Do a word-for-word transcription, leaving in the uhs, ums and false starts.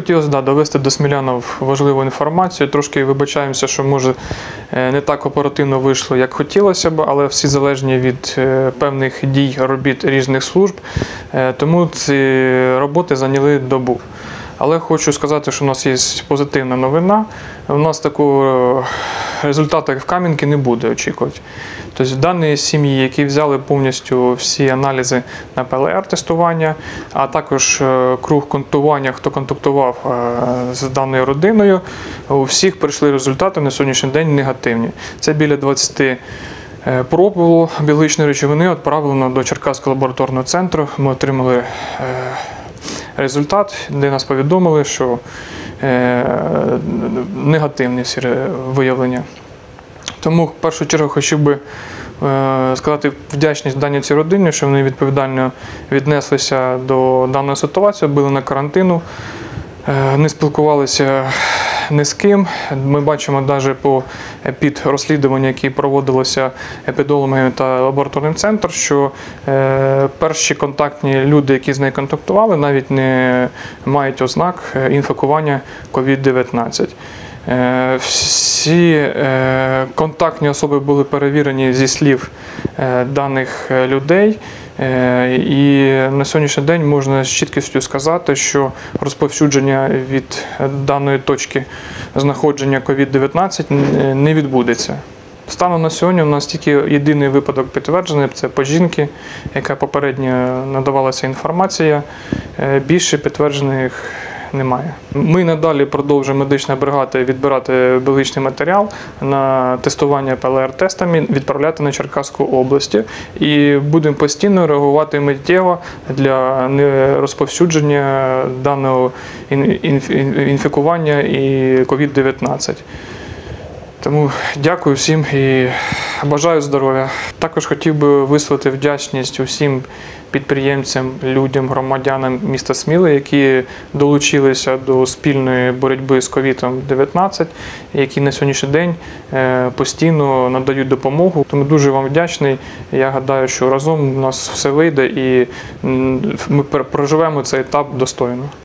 хотілося да, довести до смілянів важливу інформацію. Трошки вибачаємося, що може не так оперативно вийшло, як хотілося б, але всі залежні від певних дій, робіт різних служб. Тому ці роботи зайняли добу. Але хочу сказати, що у нас є позитивна новина. У нас такого результату, як в Кам'янці, не буде очікувати. Тобто в даній сім'ї, які взяли повністю всі аналізи на Пе Ел Ар-тестування, а також круг контактування, хто контактував з даною родиною, у всіх прийшли результати на сьогоднішній день негативні. Це біля двадцяти проб було біологічної речовини, відправлено до Черкаського лабораторного центру. Ми отримали результат, де нас повідомили, що негативні всі виявлення. Тому в першу чергу хотів би сказати вдячність даній цій родині, що вони відповідально віднеслися до даної ситуації, були на карантину, не спілкувалися ні з ким. Ми бачимо навіть по під розслідування, які проводилося епідеміологами та лабораторним центром, що перші контактні люди, які з нею контактували, навіть не мають ознак інфікування ковід дев'ятнадцять. Всі контактні особи були перевірені зі слів даних людей. І на сьогоднішній день можна з чіткістю сказати, що розповсюдження від даної точки знаходження ковід дев'ятнадцять не відбудеться. Станом на сьогодні у нас тільки єдиний випадок підтверджений – це по жінці, яка попередньо надавалася інформація. Більше підтверджених немає. Ми надалі продовжуємо медична бригада відбирати біологічний матеріал на тестування Пе Ел Ар-тестами, відправляти на Черкаську область. І будемо постійно реагувати миттєво для розповсюдження даного інфікування і ковід дев'ятнадцять. Тому дякую всім і бажаю здоров'я. Також хотів би висловити вдячність усім підприємцям, людям, громадянам міста Сміли, які долучилися до спільної боротьби з ковід дев'ятнадцять, які на сьогоднішній день постійно надають допомогу. Тому дуже вам вдячний. Я гадаю, що разом у нас все вийде і ми проживемо цей етап достойно.